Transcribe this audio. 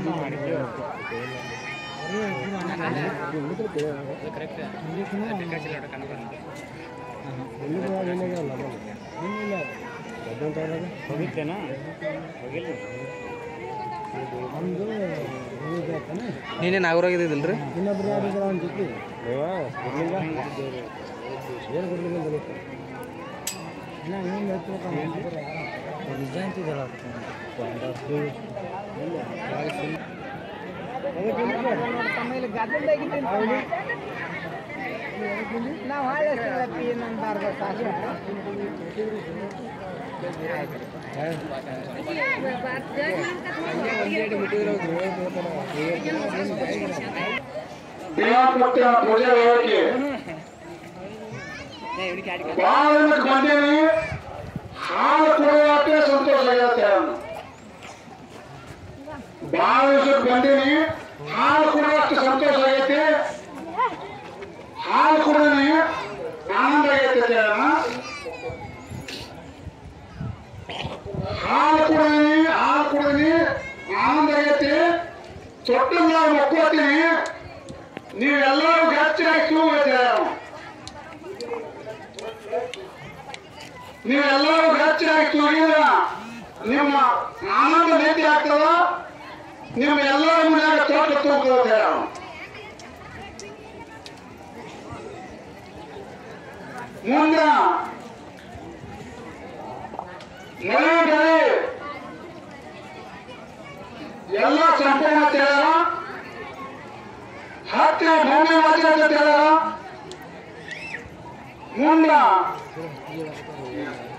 ಹೋಗಿತ್ತೇನಾ ನೀನೇ ನಾಗರಾಗಿದ್ದಿಲ್ರಿ ಇನ್ನೊಬ್ರು ಯಾರಿದ್ರು ಅವನ ಜೊತೆ ಏನು ಕೊಡ್ಲಿಲ್ಲ ಇನ್ನ ಏನು ನಿಜ ಅಂತಿದ್ದಲ್ಲ ನಾವು ಪೂಜೆ ಹೋಗಿ ಬಾಳಕ್ಕೆ ಬಂದೇನಿ ಹಾಲು ಕುಡಿಯೋಕೆ ಸಂತೋಷ ಆಗತ್ತೆ ಬಾಳ ದಿವಸಕ್ಕೆ ಬಂದೀನಿ ಹಾಲು ಕುಡಿಯೋಷ್ಟು ಸಂತೋಷ ಆಗೈತಿ ಹಾಲು ಕುಡಿದೀನಿ ಆನಂದ ಆಗೈತೆ ಹಾಲು ಕುಡಿದೀನಿ ಆನಂದ ಆಗೈತಿ ತೊಟ್ಟು ನಾವು ಮಕ್ಕೋತೀನಿ ನೀವೆಲ್ಲರೂ ಗಚ್ಚಾಗಿ ತೂಗತ್ತೆ ನೀವೆಲ್ಲರೂ ಗಚ್ಚಾಗಿ ತೂಗಿದ್ರ ನಿಮ್ಮ ಆನಂದ ನೀತಿ ಆಗ್ತದ ನಿಮ್ಮ ಎಲ್ಲರ ಮನೆಯಾಗ ತೋಟ ತೂಗ್ತದೆ ಮುಂದ ಮಳೆ ಬೆಳೆ ಎಲ್ಲ ಸಂಪೂರ್ಣ ತೇಳ ಹತ್ತಿ ಭೂಮಿ ವಜ್ರ ತೇಳ ಮುಂದ